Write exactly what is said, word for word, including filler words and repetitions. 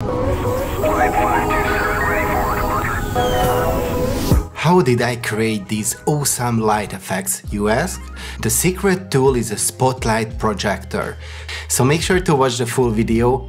How did I create these awesome light effects, you ask? The secret tool is a spotlight projector. So make sure to watch the full video.